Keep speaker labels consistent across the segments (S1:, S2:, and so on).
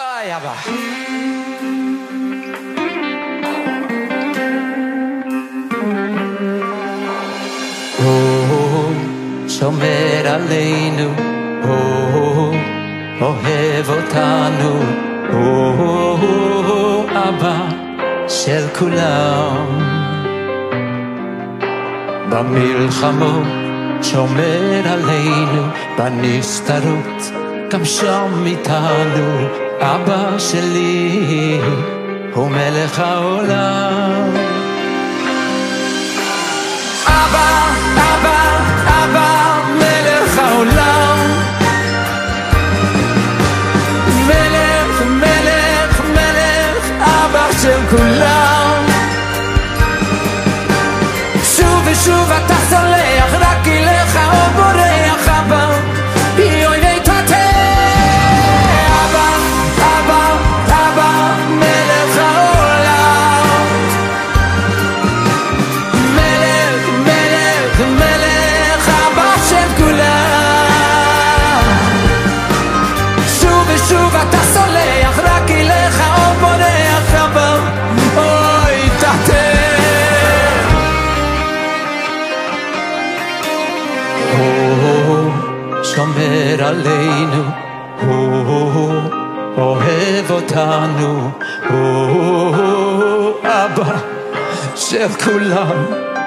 S1: איי אבא. שומר עלינו, אוהב אותנו, אבא של כולם. במלחמות שומר עלינו, בנסתרות גם שם איתנו, אבא שלי הוא מלך העולם. אבא, אבא, אבא, מלך העולם. מלך, מלך, מלך, אבא של כולם. שוב ושוב אתה סולח, רק אליך או בורח אבא, יוי תתה. אבא, אבא, אבא, מלך העולם. מלך, מלך, מלך, אבא של כולם. שוב ושוב אתה סולח, רק אליך או בורח אבא, אוי תתה. שומר עלינו, אוהב אותנו, אבא של כולם.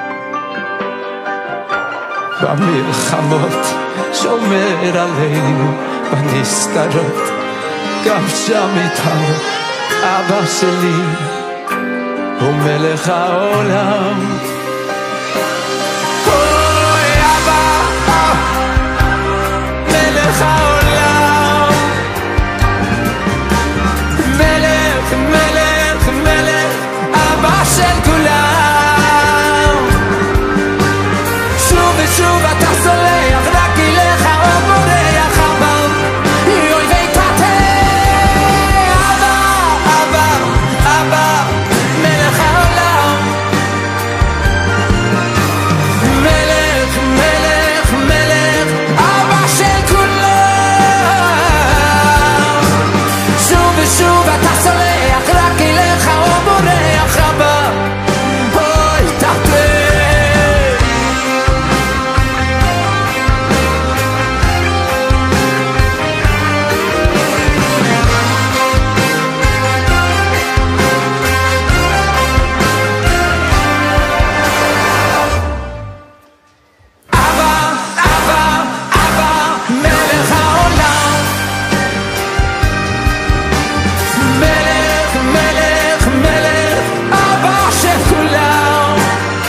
S1: במלחמות שומר עלינו, בנסתרות גם שם איתנו, אבא שלי הוא מלך העולם. מלך העולם. מלך, מלך, מלך, אבא של כולם. שוב ושוב אתה סולח, רק אליך או בורח אבא, יוי תתה. אבא, אבא, אבא, מלך העולם. מלך, מלך, מלך, אבא של כולם. שוב אתה סולח, רק אליך או בורח אבא, אוי תתה. אבא, אבא, אבא, מלך העולם. מלך, מלך, מלך, אבא של כולם.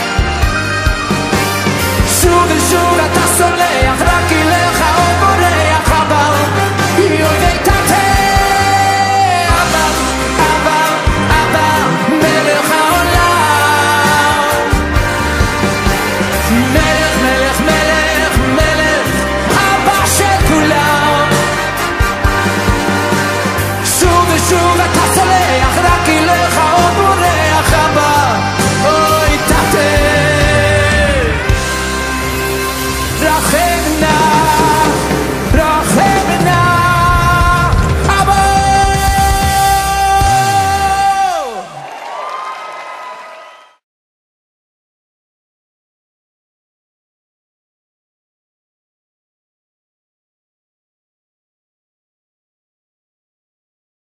S1: שוב ושוב אתה סולח, רק אליך או בורח אבא, יוי תתה. אבא, אבא, אבא, מלך העולם. מלך, מלך, מלך, מלך, אבא של כולם. שוב ושוב אתה